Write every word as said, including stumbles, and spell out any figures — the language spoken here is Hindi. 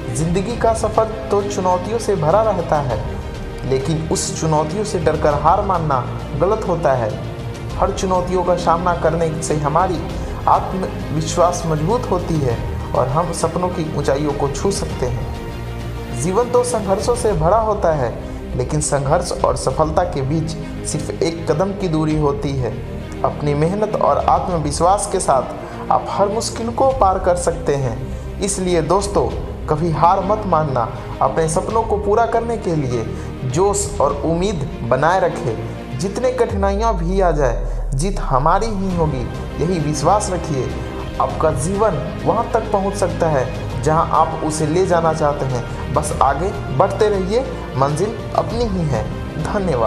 जिंदगी का सफर तो चुनौतियों से भरा रहता है, लेकिन उस चुनौतियों से डरकर हार मानना गलत होता है। हर चुनौतियों का सामना करने से हमारी आत्मविश्वास मजबूत होती है और हम सपनों की ऊंचाइयों को छू सकते हैं। जीवन तो संघर्षों से भरा होता है, लेकिन संघर्ष और सफलता के बीच सिर्फ एक कदम की दूरी होती है। अपनी मेहनत और आत्मविश्वास के साथ आप हर मुश्किल को पार कर सकते हैं। इसलिए दोस्तों, कभी हार मत मानना। अपने सपनों को पूरा करने के लिए जोश और उम्मीद बनाए रखें। जितने कठिनाइयाँ भी आ जाए, जीत हमारी ही होगी, यही विश्वास रखिए। आपका जीवन वहाँ तक पहुँच सकता है जहाँ आप उसे ले जाना चाहते हैं। बस आगे बढ़ते रहिए, मंजिल अपनी ही है। धन्यवाद।